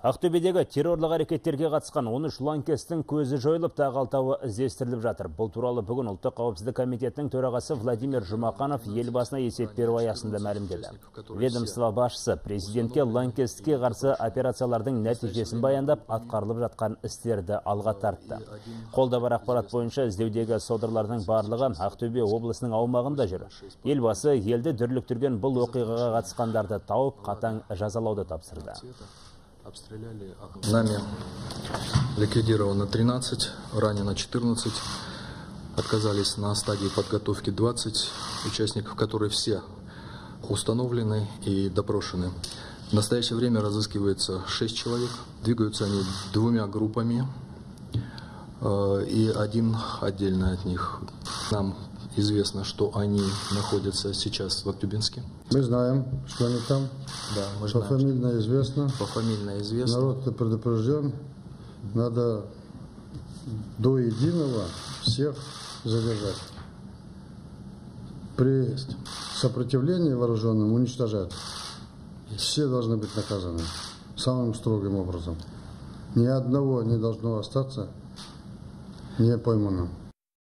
Ақтөбедегі террорлық әрекеттерге қатысқан 13 лаңкестің көзі жойылып, тағы 6-ы іздестіріліп жатыр. Бұл туралы бүгін Ұлттық қауіпсіздік комитетінің төрағасы Владимир Жұмақанов елбасына есеп беру аясында мәлімдеді. Ведомство басшысы президентке лаңкестікке қарсы операциялардың нәтижесін баяндап, атқарылып жатқан істерді алға тартты. Қолда бар ақпарат бойынша іздеудегі содырлардың барлығы Ақтөбе облысының аумағында жүр. Елбасы елді дүрліктірген бұл оқиғаға қатысқандарды тауып, қатаң жазалауды тапсырды. Нами ликвидировано 13, ранено 14, отказались на стадии подготовки 20 участников, которые все установлены и допрошены. В настоящее время разыскивается 6 человек, двигаются они двумя группами, и один отдельно от них. Нам известно, что они находятся сейчас в Актюбинске. Мы знаем, что они там. Да, мы знаем. Пофамильно известно. Пофамильно известно. Народ предупрежден. Надо до единого всех задержать. При сопротивлении вооруженным уничтожать. Все должны быть наказаны самым строгим образом. Ни одного не должно остаться не пойманным.